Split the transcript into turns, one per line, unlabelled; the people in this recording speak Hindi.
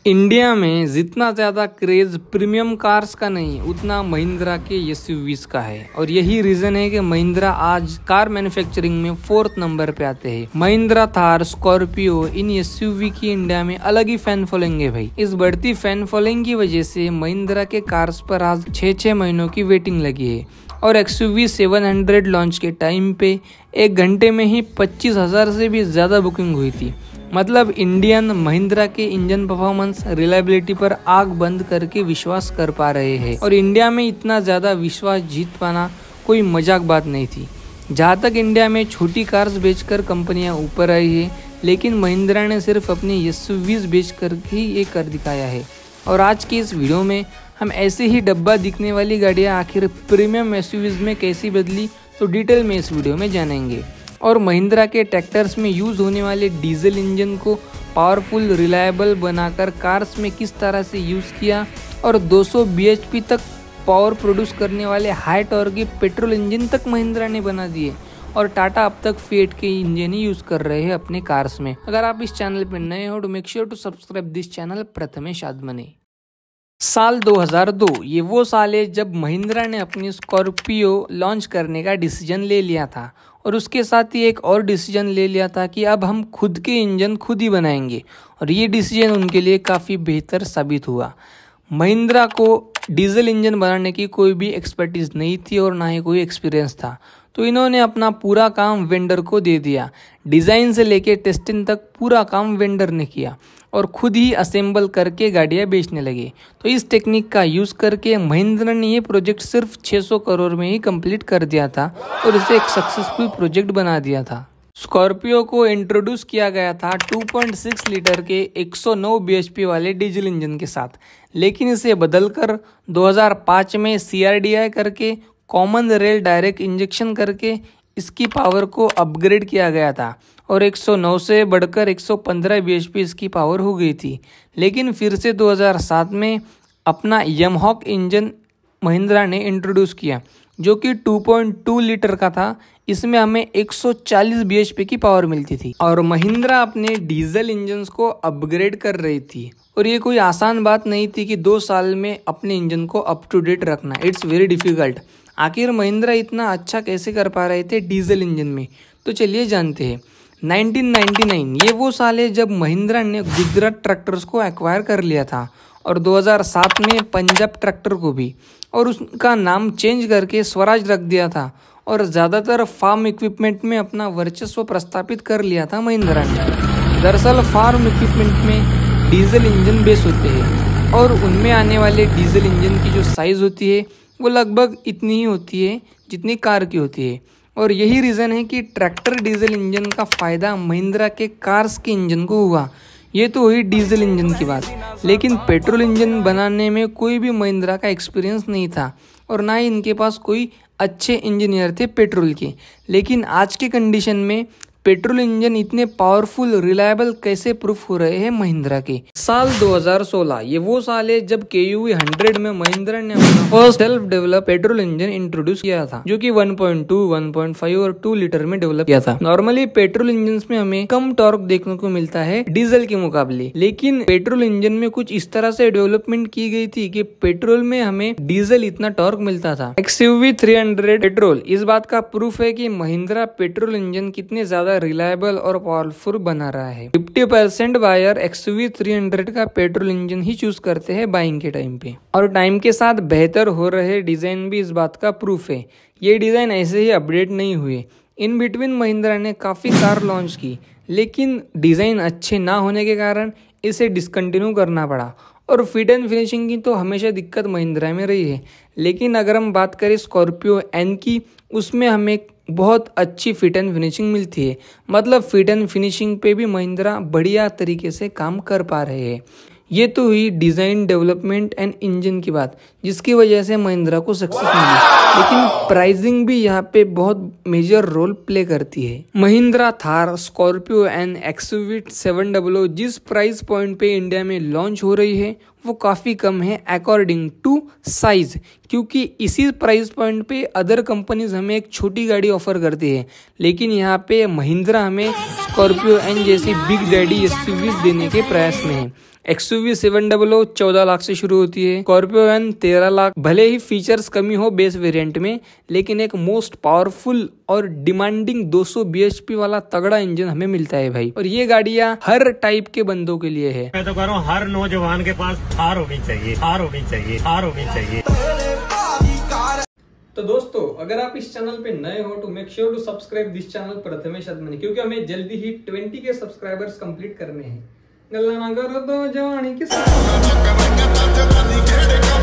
इंडिया में जितना ज़्यादा क्रेज़ प्रीमियम कार्स का नहीं उतना महिंद्रा के एसयूवीज का है। और यही रीज़न है कि महिंद्रा आज कार मैन्युफैक्चरिंग में 4th नंबर पे आते हैं। महिंद्रा थार, स्कॉर्पियो, इन एसयूवी की इंडिया में अलग ही फैन फॉलोइंग है भाई। इस बढ़ती फैन फॉलोइंग की वजह से महिंद्रा के कार्स पर आज 6 महीनों की वेटिंग लगी है। और एक्सयूवी 700 लॉन्च के टाइम पे 1 घंटे में ही 25,000 से भी ज़्यादा बुकिंग हुई थी। मतलब इंडियन महिंद्रा के इंजन परफॉर्मेंस, रिलायबिलिटी पर आग बंद करके विश्वास कर पा रहे हैं। और इंडिया में इतना ज़्यादा विश्वास जीत पाना कोई मजाक बात नहीं थी। जहाँ तक इंडिया में छोटी कार्स बेचकर कंपनियाँ ऊपर आई है, लेकिन महिंद्रा ने सिर्फ अपनी एसयूवीज बेचकर ही ये कर दिखाया है। और आज की इस वीडियो में हम ऐसे ही डब्बा दिखने वाली गाड़ियाँ आखिर प्रीमियम एसयूवीज में कैसी बदली, तो डिटेल में इस वीडियो में जानेंगे। और महिंद्रा के ट्रैक्टर्स में यूज़ होने वाले डीजल इंजन को पावरफुल, रिलायबल बनाकर कार्स में किस तरह से यूज़ किया। और 200 bhp तक पावर प्रोड्यूस करने वाले हाई टॉर्क के पेट्रोल इंजन तक महिंद्रा ने बना दिए। और टाटा अब तक फिएट के इंजन ही यूज़ कर रहे हैं अपने कार्स में। अगर आप इस चैनल पर नए हो तो make sure to subscribe this channel Prathamesh Adamne. साल 2002 ये वो साल है जब महिंद्रा ने अपनी स्कॉर्पियो लॉन्च करने का डिसीजन ले लिया था। और उसके साथ ही एक और डिसीजन ले लिया था कि अब हम खुद के इंजन खुद ही बनाएंगे। और ये डिसीजन उनके लिए काफ़ी बेहतर साबित हुआ। महिंद्रा को डीजल इंजन बनाने की कोई भी एक्सपर्टीज़ नहीं थी और ना ही कोई एक्सपीरियंस था, तो इन्होंने अपना पूरा काम वेंडर को दे दिया। डिज़ाइन से लेके टेस्टिंग तक पूरा काम वेंडर ने किया और खुद ही असेंबल करके गाड़ियाँ बेचने लगे। तो इस टेक्निक का यूज़ करके महिंद्रा ने ये प्रोजेक्ट सिर्फ 600 करोड़ में ही कंप्लीट कर दिया था और इसे एक सक्सेसफुल प्रोजेक्ट बना दिया था। स्कॉर्पियो को इंट्रोड्यूस किया गया था 2.6 लीटर के 109 bhp वाले डीजल इंजन के साथ, लेकिन इसे बदलकर 2005 में CRDI करके कॉमन रेल डायरेक्ट इंजेक्शन करके इसकी पावर को अपग्रेड किया गया था। और 109 से बढ़कर 115 bhp इसकी पावर हो गई थी। लेकिन फिर से 2007 में अपना यमहॉक इंजन महिंद्रा ने इंट्रोड्यूस किया, जो कि 2.2 लीटर का था। इसमें हमें 140 bhp की पावर मिलती थी। और महिंद्रा अपने डीजल इंजन्स को अपग्रेड कर रही थी। और ये कोई आसान बात नहीं थी कि 2 साल में अपने इंजन को अप टू डेट रखना। It's very difficult. आखिर महिंद्रा इतना अच्छा कैसे कर पा रहे थे डीजल इंजन में, तो चलिए जानते हैं। 1999 ये वो साल है जब महिंद्रा ने गुजरात ट्रैक्टर्स को एक्वायर कर लिया था। और 2007 में पंजाब ट्रैक्टर को भी, और उसका नाम चेंज करके स्वराज रख दिया था। और ज़्यादातर फार्म इक्विपमेंट में अपना वर्चस्व प्रस्थापित कर लिया था महिंद्रा ने। दरअसल फार्म इक्विपमेंट में डीजल इंजन बेस होते हैं और उनमें आने वाले डीजल इंजन की जो साइज़ होती है वो लगभग इतनी ही होती है जितनी कार की होती है। और यही रीज़न है कि ट्रैक्टर डीजल इंजन का फ़ायदा महिंद्रा के कार्स के इंजन को हुआ। ये तो हुई डीजल इंजन की बात, लेकिन पेट्रोल इंजन बनाने में कोई भी महिंद्रा का एक्सपीरियंस नहीं था और ना ही इनके पास कोई अच्छे इंजीनियर थे पेट्रोल के। लेकिन आज के कंडीशन में पेट्रोल इंजन इतने पावरफुल, रिलायबल कैसे प्रूफ हो रहे हैं महिंद्रा के। साल 2016 ये वो साल है जब KUV 100 में महिंद्रा ने अपना first self develop petrol engine introduce किया था, जो कि 1.2, 1.5 और 2 लीटर में डेवलप किया था। नॉर्मली पेट्रोल इंजन में हमें कम टॉर्क देखने को मिलता है डीजल के मुकाबले, लेकिन पेट्रोल इंजन में कुछ इस तरह से डेवलपमेंट की गई थी कि पेट्रोल में हमें डीजल इतना टॉर्क मिलता था। XUV 300 पेट्रोल इस बात का प्रूफ है कि महिंद्रा पेट्रोल इंजन कितने ज्यादा रिलायबल और पावरफुल बना रहा है। 50% बायर XUV 300 का पेट्रोल इंजन ही चूज करते हैं बाइंग के टाइम पे। और टाइम के साथ बेहतर हो रहे डिजाइन भी इस बात का प्रूफ है। ये डिजाइन ऐसे ही अपडेट नहीं हुए। इन बिटवीन महिंद्रा ने काफी कार लॉन्च की, लेकिन डिजाइन अच्छे ना होने के कारण इसे डिसकंटिन्यू करना पड़ा। और फिट एंड फिनिशिंग की तो हमेशा दिक्कत महिंद्रा में रही है, लेकिन अगर हम बात करें स्कॉर्पियो N की, उसमें हमें बहुत अच्छी फिट एंड फिनिशिंग मिलती है। मतलब फिट एंड फिनिशिंग पे भी महिंद्रा बढ़िया तरीके से काम कर पा रहे हैं। ये तो हुई डिज़ाइन, डेवलपमेंट एंड इंजन की बात, जिसकी वजह से महिंद्रा को सक्सेस मिली। लेकिन प्राइसिंग भी यहाँ पे बहुत मेजर रोल प्ले करती है। Mahindra Thar, Scorpio and XUV 700 जिस प्राइस पॉइंट पे इंडिया में लॉन्च हो रही है वो काफ़ी कम है अकॉर्डिंग टू साइज, क्योंकि इसी प्राइस पॉइंट पे अदर कंपनीज हमें एक छोटी गाड़ी ऑफर करती है, लेकिन यहाँ पे महिंद्रा हमें स्कॉर्पियो एन जैसी बिग डैडी SUVs देने के प्रयास में है। XUV 700 14 लाख से शुरू होती है। स्कॉर्पियो वैन 13 लाख। भले ही फीचर्स कमी हो बेस वेरिएंट में, लेकिन एक मोस्ट पावरफुल और डिमांडिंग 200 bhp वाला तगड़ा इंजन हमें मिलता है भाई। और ये गाड़ियां हर टाइप के बंदों के लिए है।
मैं तो कह रहा हूँ हर नौजवान के पास थार होनी चाहिए, थार होनी चाहिए, थार होनी चाहिए।
तो दोस्तों, अगर आप इस चैनल पे नए हो तो make sure to subscribe this channel Prathamesh Adamne, क्योंकि हमें जल्दी ही 20 के सब्सक्राइबर्स कंप्लीट करने हैं। गल्ला ना करो तो जवानी की